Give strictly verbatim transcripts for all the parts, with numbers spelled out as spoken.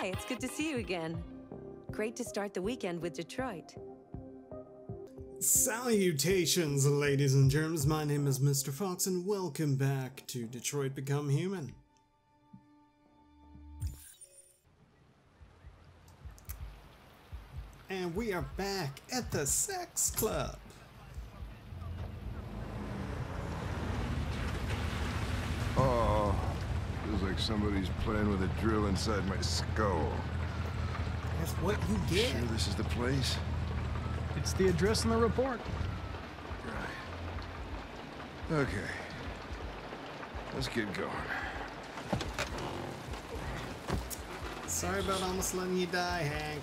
it's good to see you again. Great to start the weekend with Detroit. Salutations, ladies and germs. My name is Mister Fox, and welcome back to Detroit Become Human. And we are back at the Sex Club. Oh, feels like somebody's playing with a drill inside my skull. That's what you get. Sure this is the place? It's the address in the report. Right. Okay. Let's get going. Sorry about almost letting you die, Hank.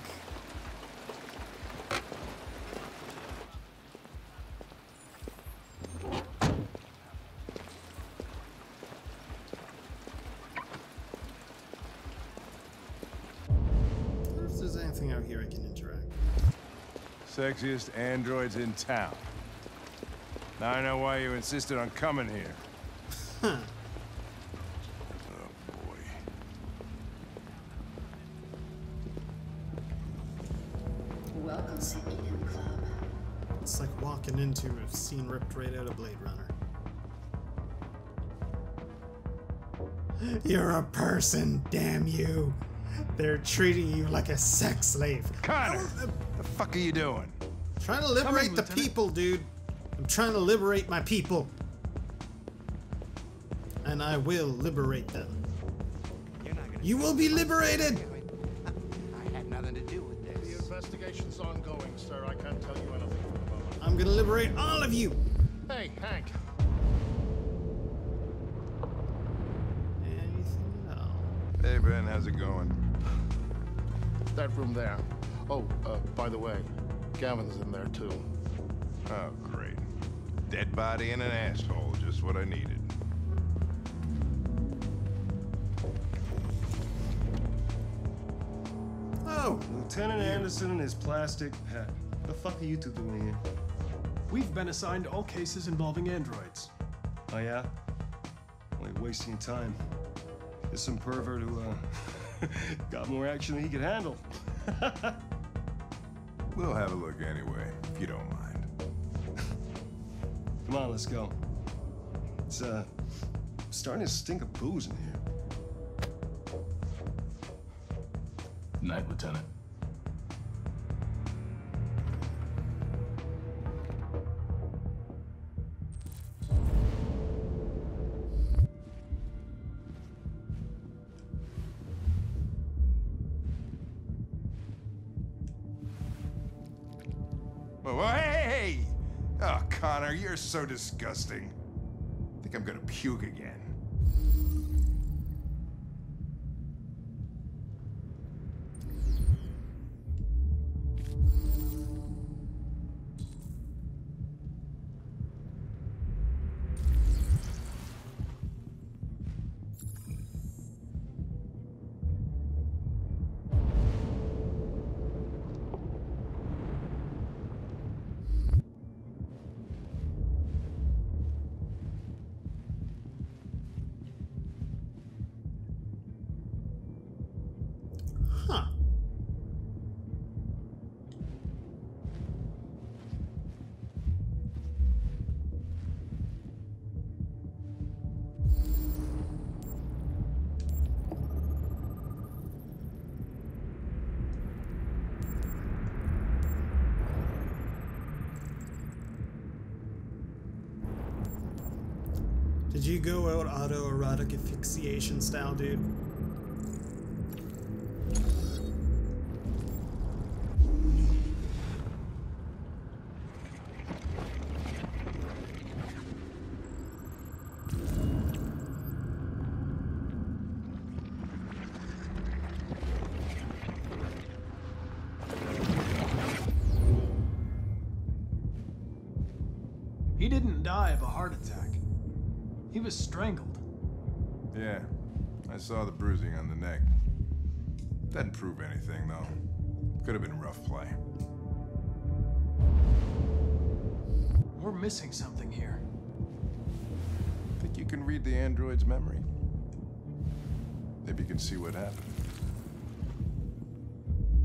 If there's anything out here I can interact. Sexiest androids in town. Now I know why you insisted on coming here. Huh. Oh boy. Welcome to Eden Club. It's like walking into a scene ripped right out of Blade Runner. You're a person, damn you. They're treating you like a sex slave. Connor! What the fuck are you doing? Trying to liberate in, the Lieutenant. people, dude. I'm trying to liberate my people. And I will liberate them. You will be liberated! I had nothing to do with this. The investigation's ongoing, sir. I can't tell you anything for the moment. I'm gonna liberate all of you! Hey, Hank. Anything at all? Hey Ben, how's it going? That room there. Oh, uh, by the way, Gavin's in there too. Oh, great. Dead body and an asshole, just what I needed. Oh! Lieutenant Anderson and his plastic pet. What the fuck are you two doing here? We've been assigned all cases involving androids. Oh yeah? Only wasting your time. There's some pervert who, uh, got more action than he could handle. We'll have a look anyway, if you don't mind. Come on, let's go. It's, uh, starting to stink of booze in here. Night, Lieutenant. Whoa, whoa, hey, hey, hey! Oh, Connor, you're so disgusting. I think I'm gonna puke again. Huh. Did you go out autoerotic asphyxiation style, dude? He didn't die of a heart attack. He was strangled. Yeah, I saw the bruising on the neck. Doesn't prove anything, though. Could have been rough play. We're missing something here. Think you can read the android's memory? Maybe you can see what happened.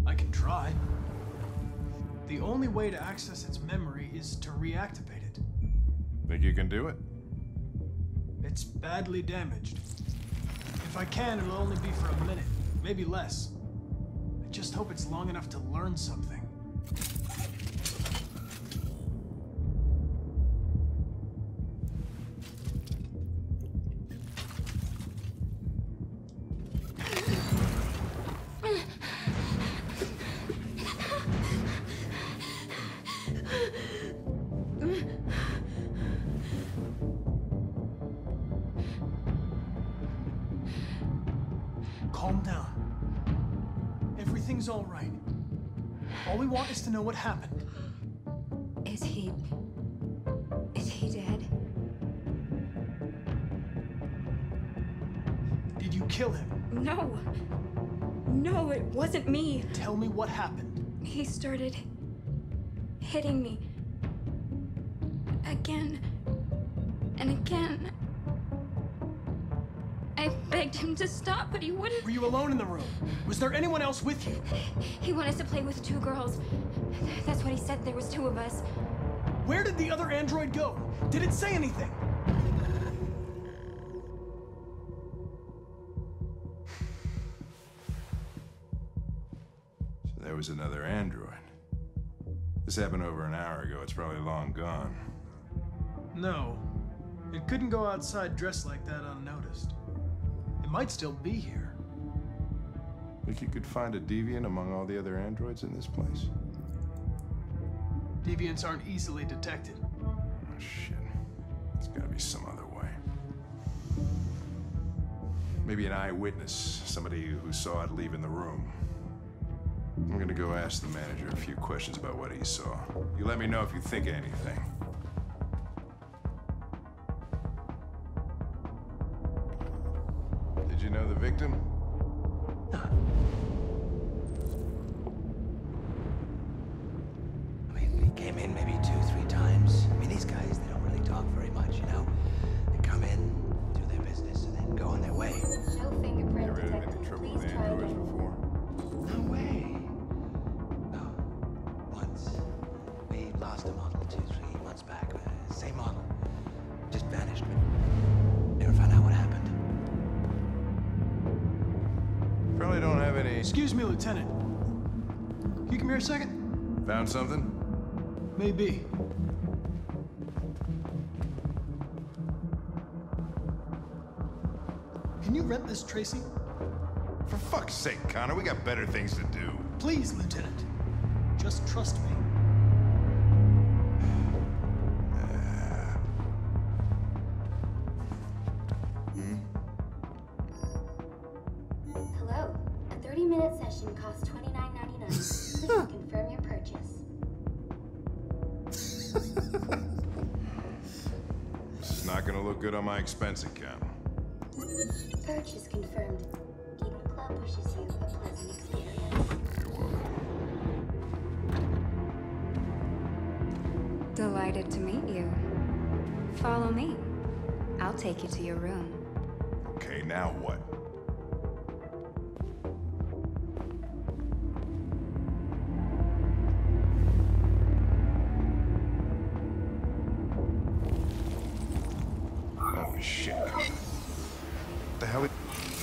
I can try. The only way to access its memory is to reactivate it. Think you can do it? It's badly damaged. If I can, it'll only be for a minute, maybe less. I just hope it's long enough to learn something. Calm down. Everything's all right. All we want is to know what happened. Is he... is he dead? Did you kill him? No. No, it wasn't me. Tell me what happened. He started hitting me. Again. And again. I begged him to stop, but he wouldn't. Were you alone in the room? Was there anyone else with you? He wanted to play with two girls. That's what he said. There was two of us. Where did the other android go? Did it say anything? So there was another android. This happened over an hour ago. It's probably long gone. No. It couldn't go outside dressed like that unnoticed. It might still be here. Think you could find a deviant among all the other androids in this place? Deviants aren't easily detected. Oh, shit. There's gotta be some other way. Maybe an eyewitness, somebody who saw it leaving the room. I'm gonna go ask the manager a few questions about what he saw. You let me know if you think of anything. Did you know the victim? No. I mean, he came in maybe two, three times. I mean, these guys, they don't really talk very much, you know? They come in, do their business, and then go on their way. No fingerprint Ever had any detected. trouble Please with try androids again. before? No way. No. Once. We lost a model two, three months back. Uh, same model. Just vanished. We never found out what happened. Probably don't have any... Excuse me, Lieutenant. Can you come here a second? Found something? Maybe. Can you rent this, Tracy? For fuck's sake, Connor, we got better things to do. Please, Lieutenant. Just trust me. Hello. A thirty-minute session costs twenty-nine ninety-nine. Please confirm your purchase. This is not gonna look good on my expense account. Purchase confirmed. Eden Club wishes you a pleasant experience. You're welcome. Delighted to meet you. Follow me. I'll take you to your room. Okay, now what? Oh, shit. What the hell is...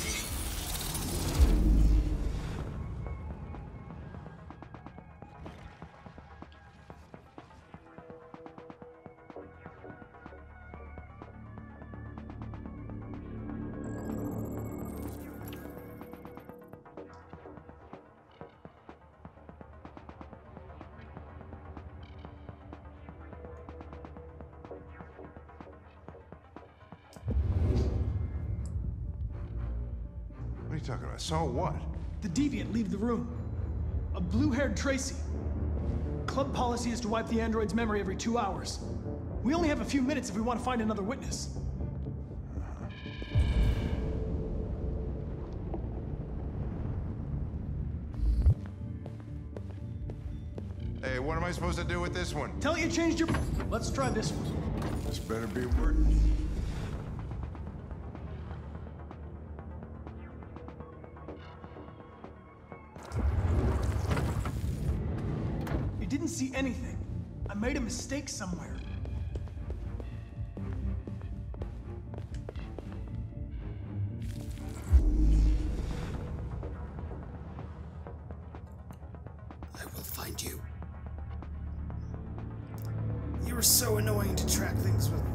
What are you talking about? Saw what? The deviant leave the room. A blue-haired Tracy. Club policy is to wipe the android's memory every two hours. We only have a few minutes if we want to find another witness. Hey, what am I supposed to do with this one? Tell it you changed your... Let's try this one. This better be working. didn't see anything. I made a mistake somewhere. I will find you. You are so annoying to track things with.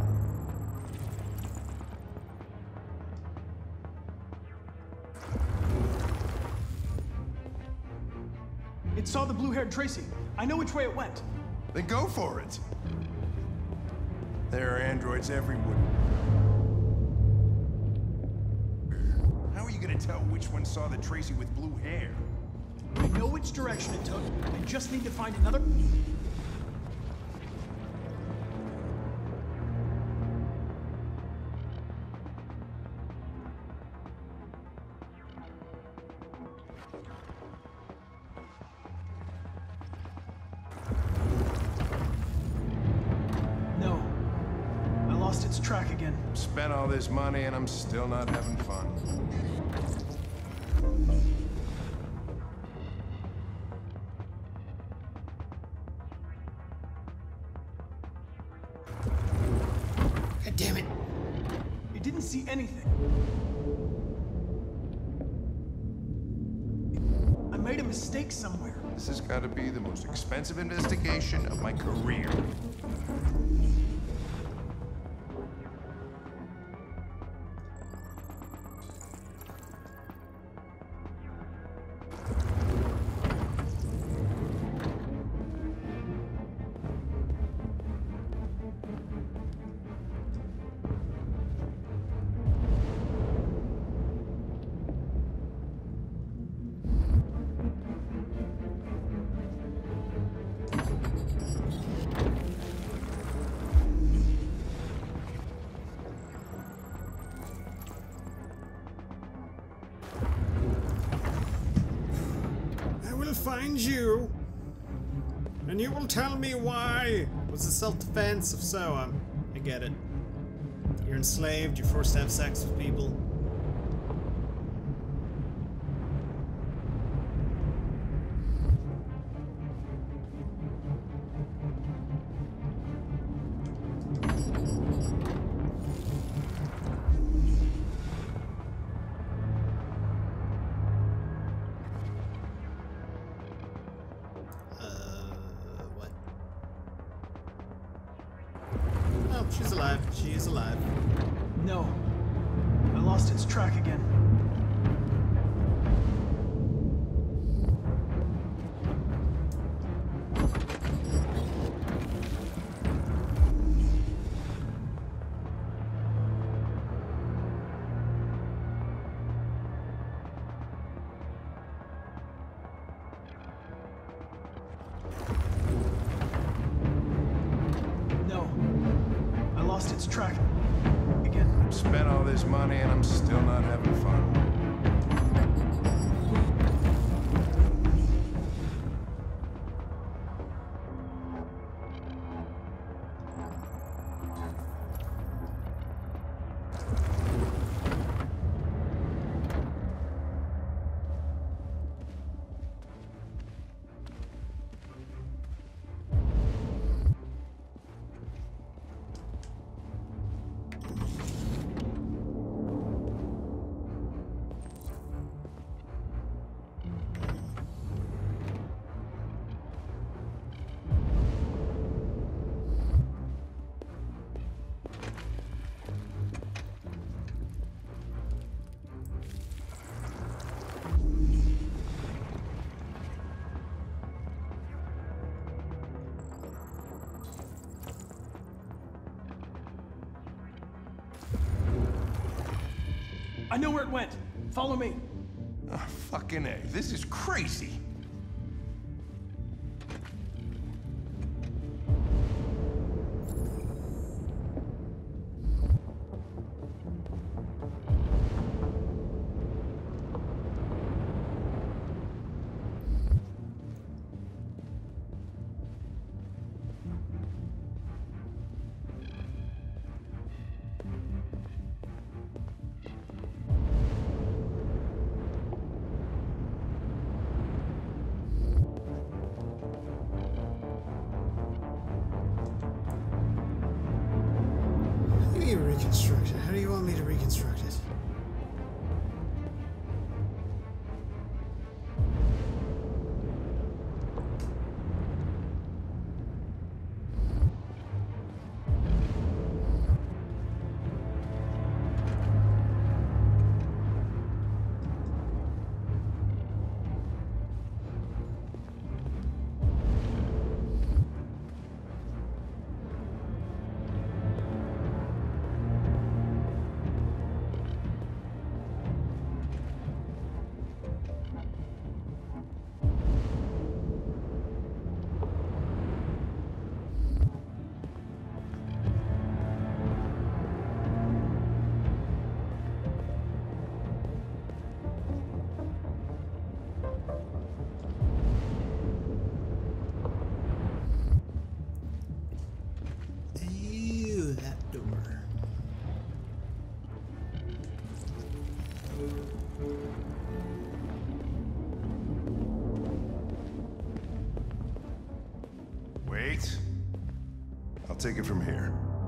It saw the blue-haired Tracy. I know which way it went. Then go for it. There are androids everywhere. How are you gonna tell which one saw the Tracy with blue hair? I know which direction it took. I just need to find another... No. I lost its track again. Spent all this money and I'm still not having fun. God damn it. It didn't see anything. I made a mistake somewhere. This has got to be the most expensive investigation of my career. I will find you, and you will tell me why. Was it self-defense? If so, um, I get it. You're enslaved, you're forced to have sex with people. Oh, she's alive. She is alive. No. I lost its track again. No. I lost its track again. Spent all this money and I'm still not having fun. I know where it went. Follow me. Oh, fucking A. This is crazy. reconstruct it? How do you want me to reconstruct it? Ew, that door. Wait. I'll take it from here.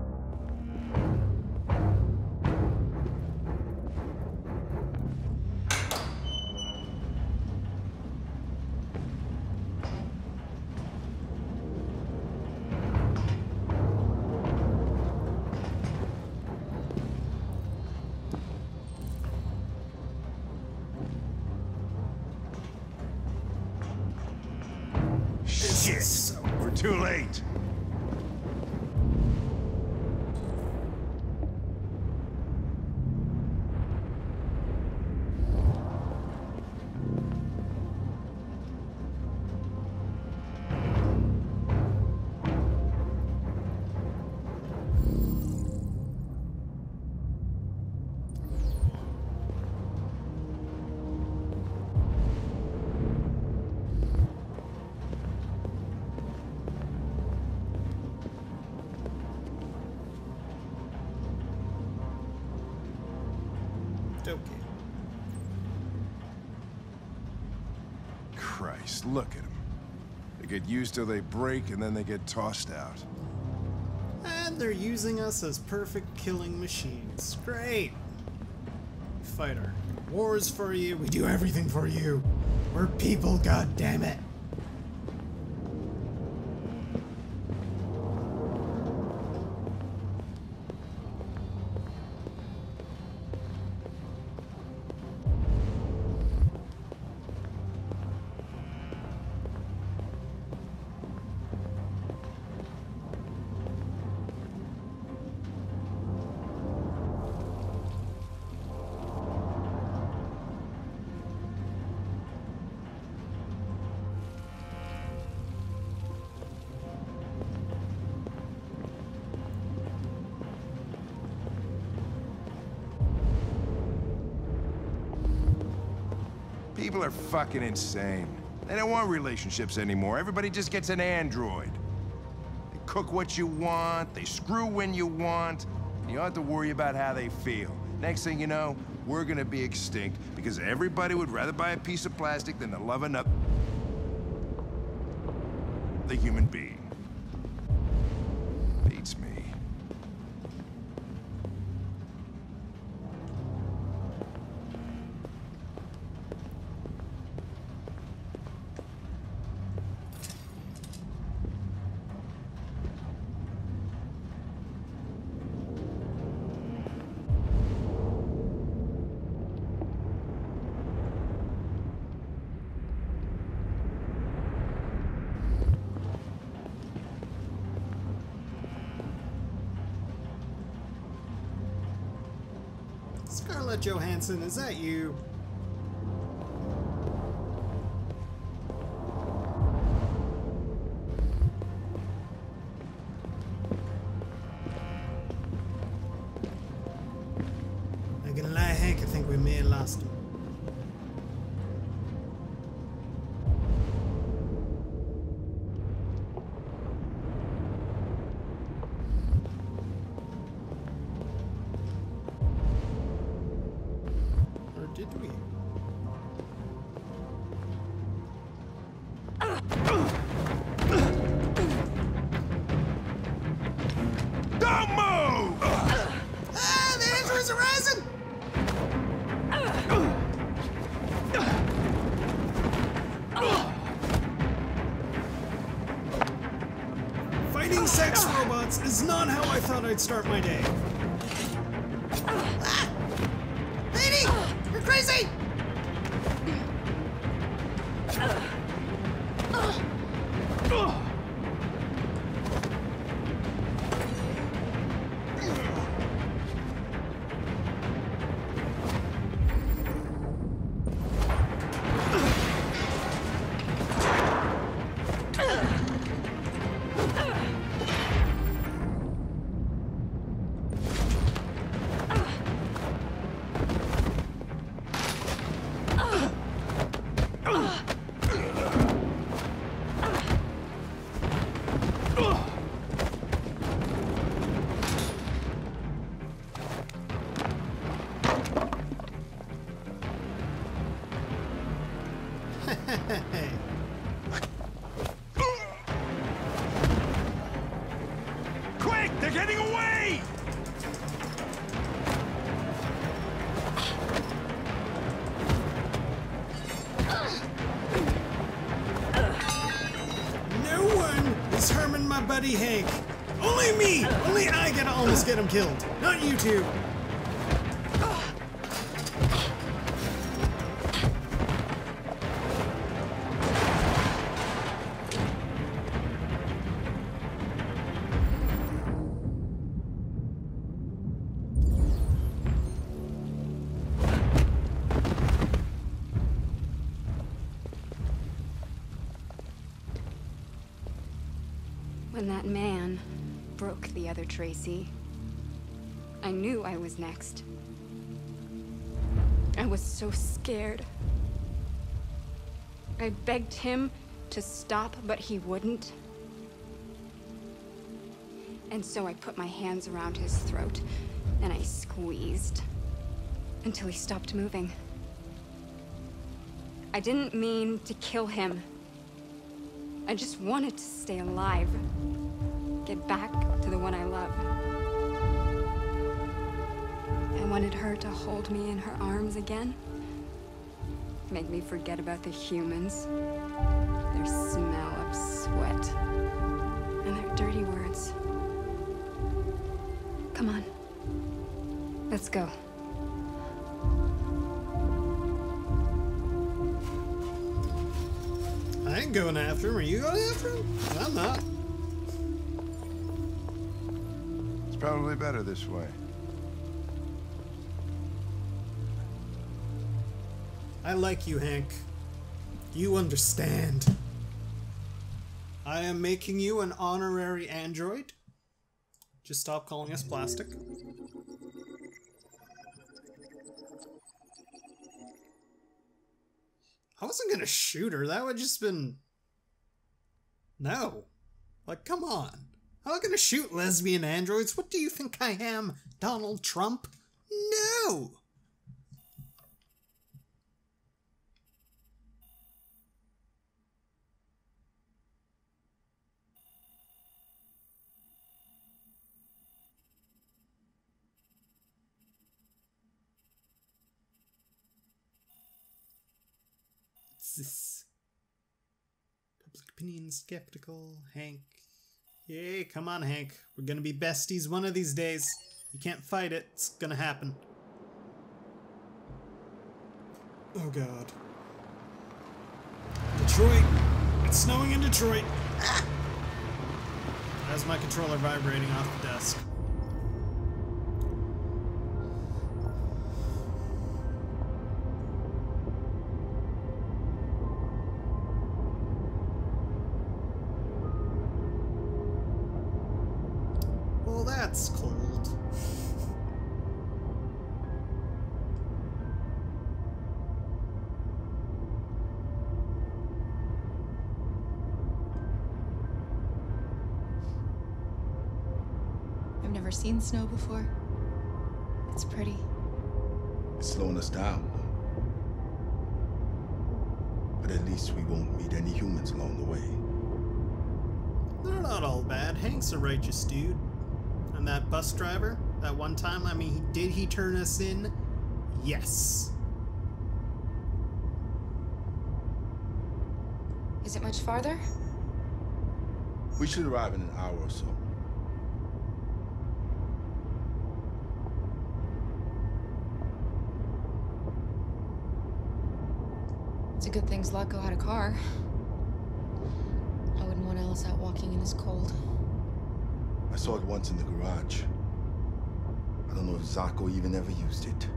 Shit! So We're too late. Okay. Christ, look at them. They get used till they break, and then they get tossed out. And they're using us as perfect killing machines. Great. Fight our wars for you. We do everything for you. We're people, goddammit. People are fucking insane. They don't want relationships anymore. Everybody just gets an android. They cook what you want, they screw when you want, and you don't have to worry about how they feel. Next thing you know, we're gonna be extinct because everybody would rather buy a piece of plastic than to love another the human being. Beats me. Scarlett Johansson, is that you? Not gonna lie, Hank, I think we may have lost him. Did we? Don't move! Ah! Where's Horizon? Fighting sex robots is not how I thought I'd start my day. Ah! Lady! You're crazy! Quick! They're getting away! No one is harming my buddy Hank. Only me! Only I get to almost get him killed. Not you two. When that man broke the other Tracy, I knew I was next. I was so scared. I begged him to stop, but he wouldn't. And so I put my hands around his throat, and I squeezed until he stopped moving. I didn't mean to kill him. I just wanted to stay alive. Get back to the one I love. I wanted her to hold me in her arms again. Make me forget about the humans. Their smell of sweat. And their dirty words. Come on. Let's go. I ain't going after him. Are you going after him? I'm not. It's probably better this way. I like you, Hank. You understand. I am making you an honorary android. Just stop calling us plastic. I wasn't gonna shoot her. That would just been... No. Like, come on. I'm not gonna shoot lesbian androids. What do you think I am? Donald Trump? No! This public opinion skeptical Hank. Yay, come on, Hank. We're gonna be besties one of these days. You can't fight it. It's gonna happen. Oh god. Detroit. It's snowing in Detroit. Ah! That's my controller vibrating off the desk. That's cold. I've never seen snow before. It's pretty. It's slowing us down. But at least we won't meet any humans along the way. They're not all bad. Hank's a righteous dude. And that bus driver, That one time? I mean, did he turn us in? Yes. Is it much farther? We should arrive in an hour or so. It's a good thing Zlatko had a car. I wouldn't want Alice out walking in this cold. I saw it once in the garage. I don't know if Zlatko even ever used it.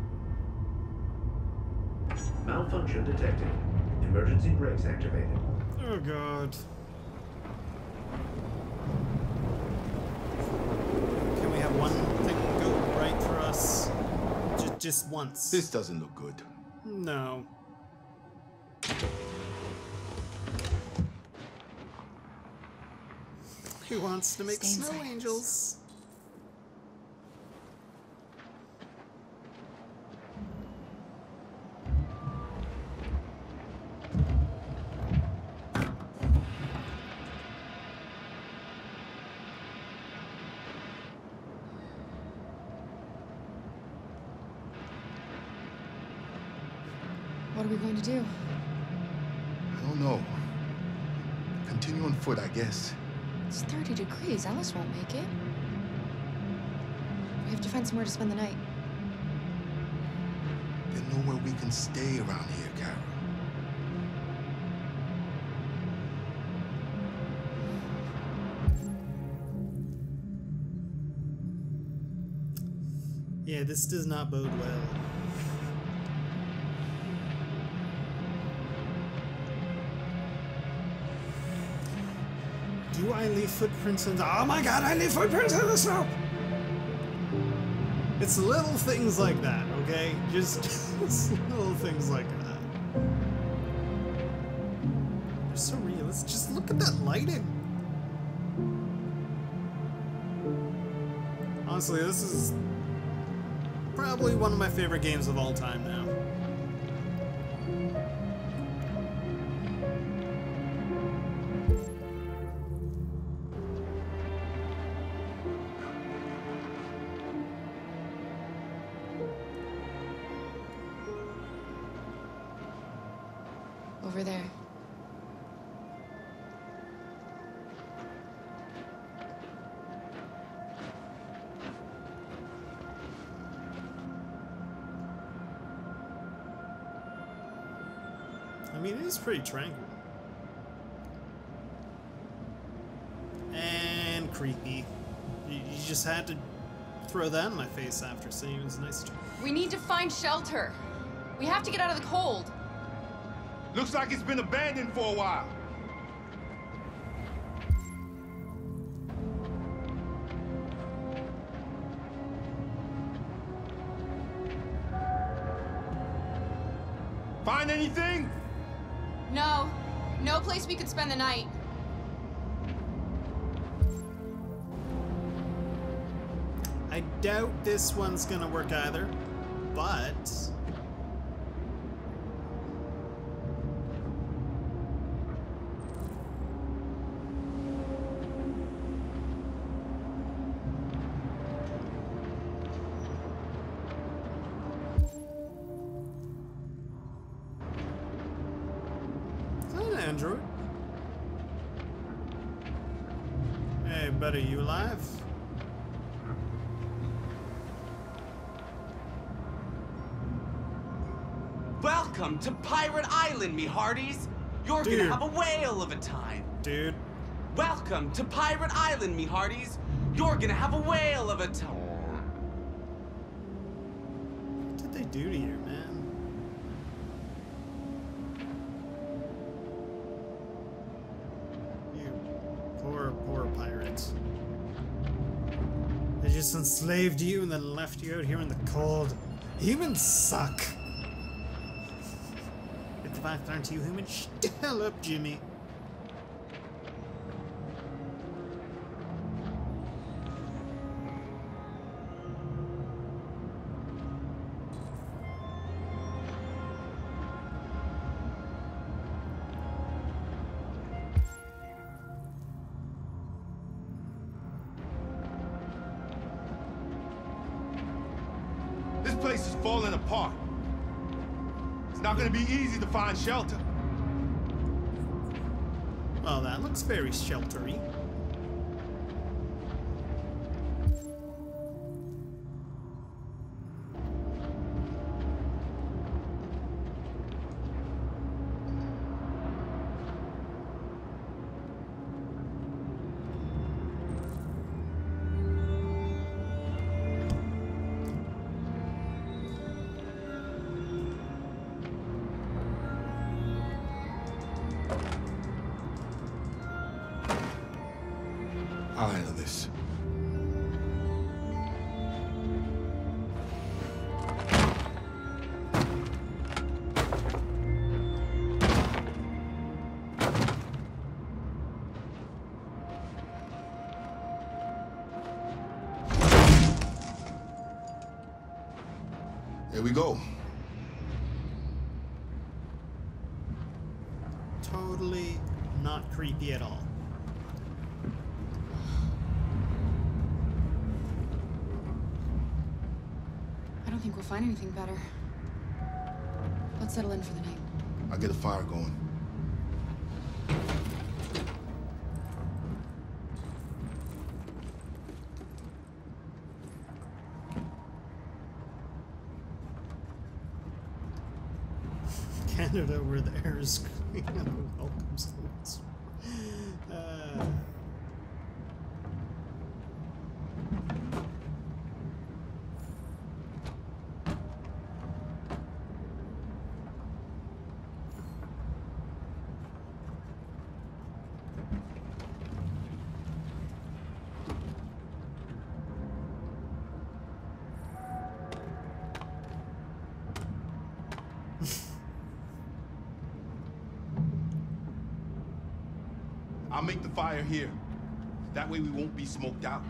Malfunction detected. Emergency brakes activated. Oh god. Can we have one thing go right for us? Just, just once. This doesn't look good. No. Who wants to make Stay snow inside. angels? What are we going to do? I don't know. Continue on foot, I guess. It's thirty degrees. Alice won't make it. We have to find somewhere to spend the night. There's nowhere we can stay around here, Carol. Yeah, this does not bode well. Do I leave footprints in the... Oh my god, I leave footprints in the snow! It's little things like that, okay? Just, just little things like that. They're so realistic. Just look at that lighting. Honestly, this is probably one of my favorite games of all time now. Over there. I mean, it is pretty tranquil. And creepy. You, you just had to throw that in my face after saying it was nice to... We need to find shelter. We have to get out of the cold. Looks like it's been abandoned for a while. Find anything? No. No place we could spend the night. I doubt this one's gonna work either, but... Android. Hey, buddy, you alive? Welcome to Pirate Island, me hearties. You're Dude. gonna have a whale of a time. Dude. Welcome to Pirate Island, me hearties. You're gonna have a whale of a time. What did they do to you, man? Poor, poor pirates. They just enslaved you and then left you out here in the cold. Humans suck. Get the fact, aren't you human? Shut the hell up, Jimmy. This place is falling apart. It's not gonna be easy to find shelter. Oh, that looks very sheltery. I'll handle this. Here we go. Totally not creepy at all. I don't think we'll find anything better. Let's settle in for the night. I'll get a fire going. Canada, where the air is clean and the welcome zones. Uh, I'll make the fire here. That way we won't be smoked out.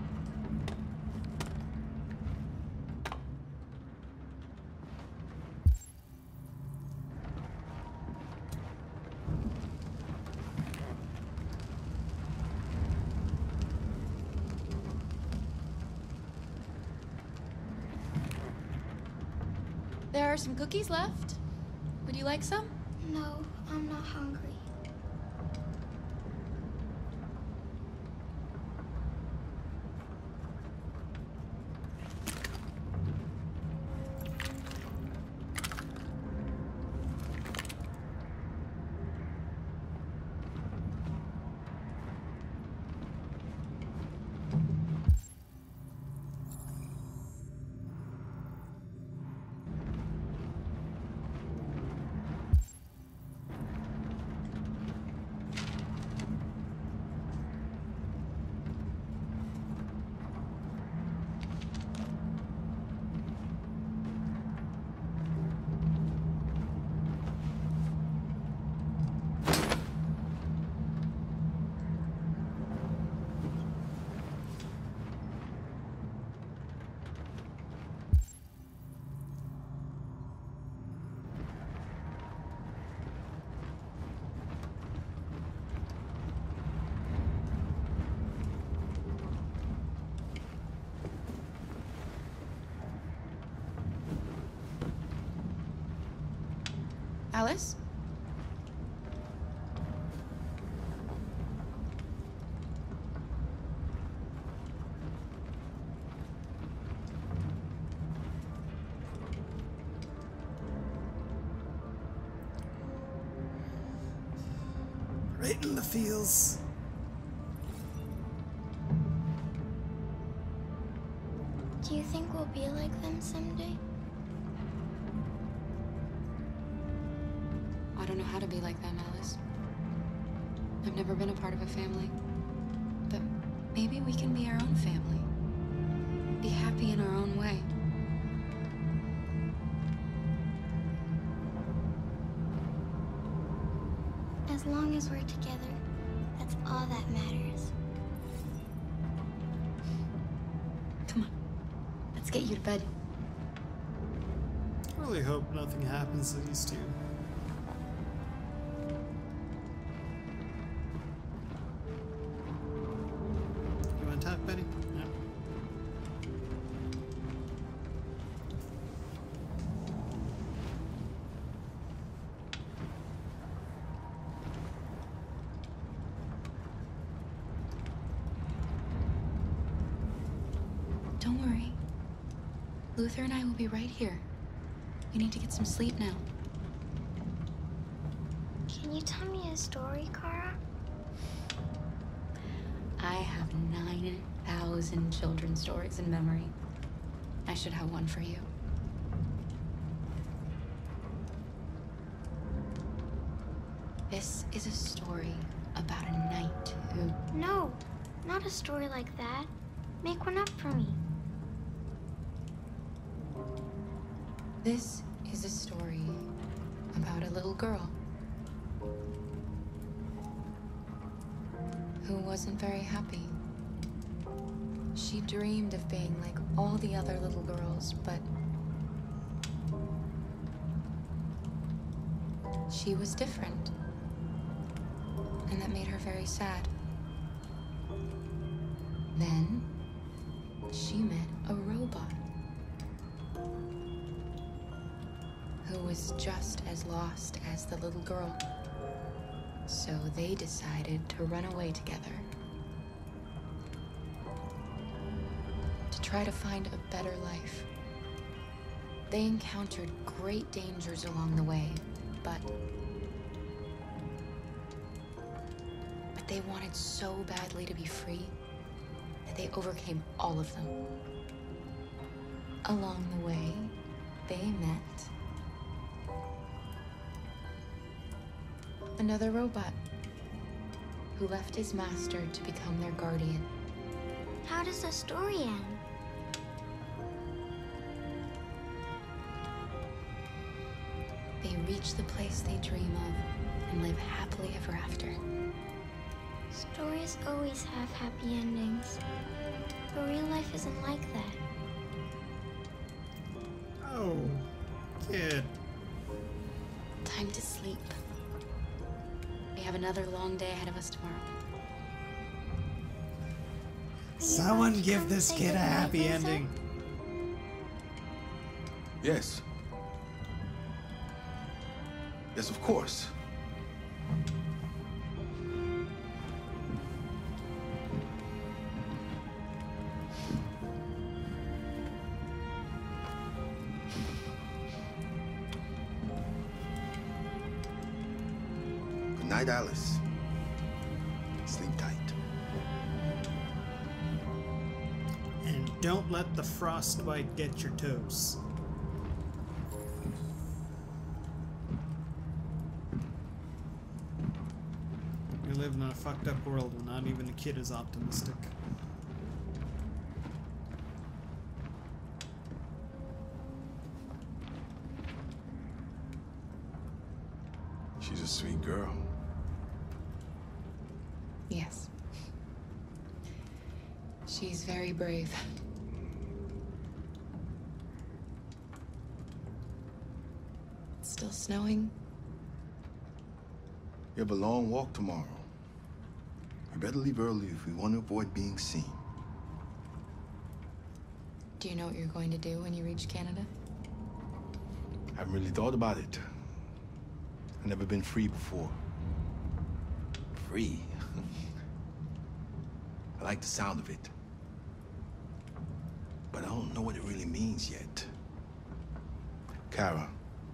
There are some cookies left. Would you like some? No, I'm not hungry. Alice? right in the feels. Do you think we'll be like them someday? I don't know how to be like them, Alice. I've never been a part of a family. But maybe we can be our own family. Be happy in our own way. As long as we're together, that's all that matters. Come on. Let's get you to bed. I really hope nothing happens to these two. You want to talk, Betty? No. Luther and I will be right here. You need to get some sleep now. Can you tell me a story, Kara? I have nine thousand children's stories in memory. I should have one for you. This is a story about a knight who... No, not a story like that. Make one up for me. This is a story about a little girl who wasn't very happy. She dreamed of being like all the other little girls, but she was different. And that made her very sad. Then she met a robot who was just as lost as the little girl. So they decided to run away together to try to find a better life. They encountered great dangers along the way, but but they wanted so badly to be free that they overcame all of them. Along the way, they met another robot who left his master to become their guardian. How does the story end? They reach the place they dream of and live happily ever after. Stories always have happy endings, but real life isn't like that. Oh, kid. Time to sleep. We have another long day ahead of us tomorrow. Someone give this kid a happy ending. Yes. Yes, of course. Good night, Alice. Sleep tight. And don't let the frostbite get your toes. We live in a fucked up world where not even the kid is optimistic. She's a sweet girl. Yes. She's very brave. It's still snowing. You have a long walk tomorrow. We better leave early if we want to avoid being seen. Do you know what you're going to do when you reach Canada? I haven't really thought about it. I've never been free before. Free? I like the sound of it. But I don't know what it really means yet. Kara,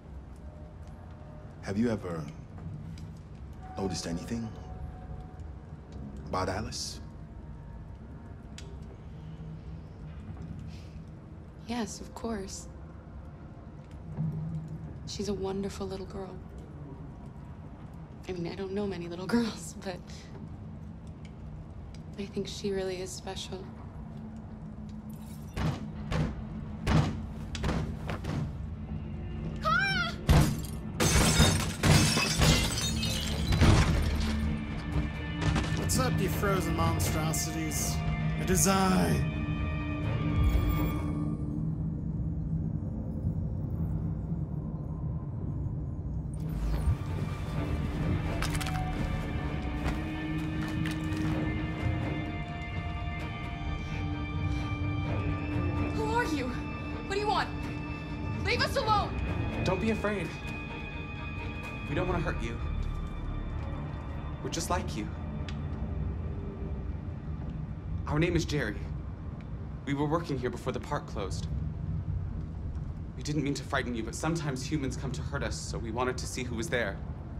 have you ever noticed anything about Alice? Yes, of course. She's a wonderful little girl. I mean, I don't know many little girls, but I think she really is special. Kara! What's up, you frozen monstrosities? It is I. Leave us alone! Don't be afraid. We don't want to hurt you. We're just like you. Our name is Jerry. We were working here before the park closed. We didn't mean to frighten you, but sometimes humans come to hurt us, so we wanted to see who was there.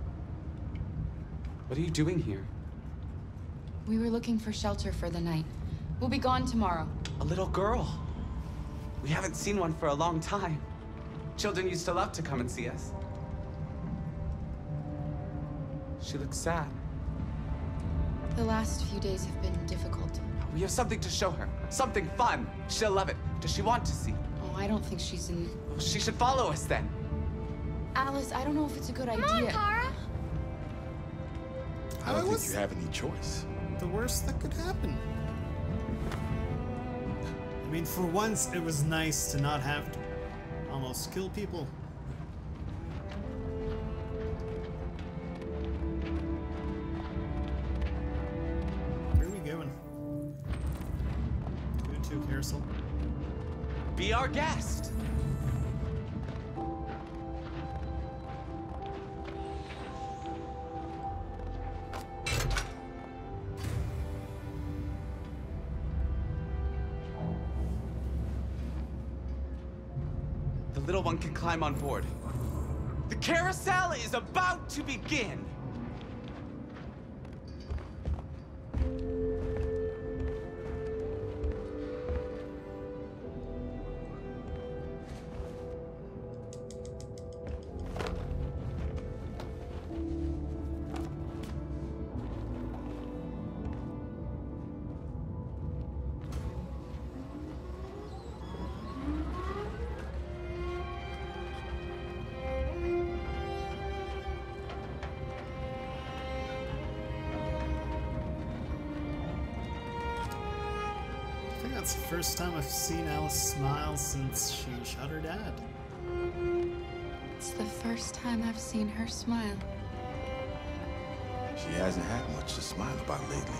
What are you doing here? We were looking for shelter for the night. We'll be gone tomorrow. A little girl. We haven't seen one for a long time. Children used to love to come and see us. She looks sad. The last few days have been difficult. We have something to show her. Something fun. She'll love it. Does she want to see? Oh, I don't think she's in... Well, she should follow us then. Alice, I don't know if it's a good Come idea. on, Kara! I don't was- think you have any choice. The worst that could happen. I mean, for once, it was nice to not have to almost kill people. Where are we going? Going to carousel. Be our guest. The little one can climb on board. The carousel is about to begin. I think that's the first time I've seen Alice smile since she shot her dad. It's the first time I've seen her smile. She hasn't had much to smile about lately.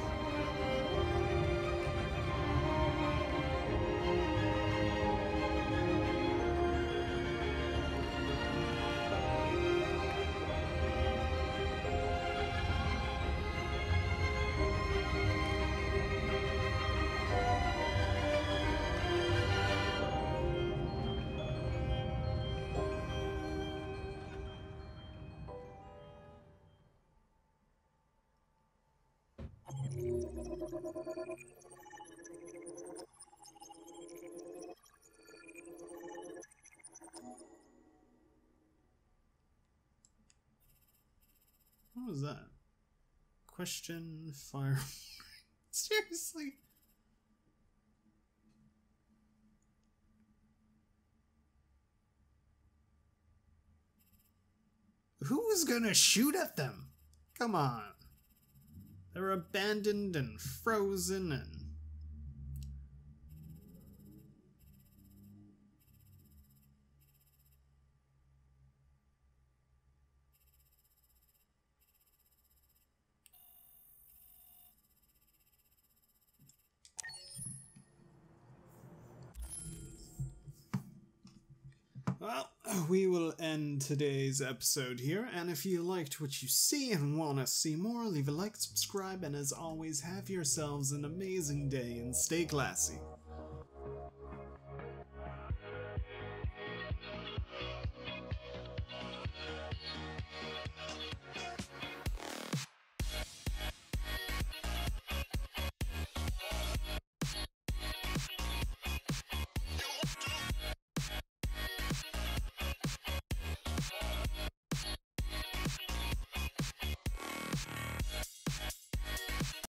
What was that? Question fire. Seriously? Who was gonna shoot at them? Come on. They're abandoned and frozen and... Well, we will end today's episode here, and if you liked what you see and want to see more, leave a like, subscribe, and as always, have yourselves an amazing day and stay classy.